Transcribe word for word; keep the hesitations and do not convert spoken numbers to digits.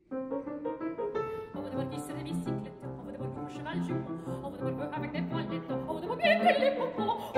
On va devoir glisser des bicyclettes, on va devoir courir cheval jupon, on va devoir jouer avec des poilettes, on va devoir bien que les pompons.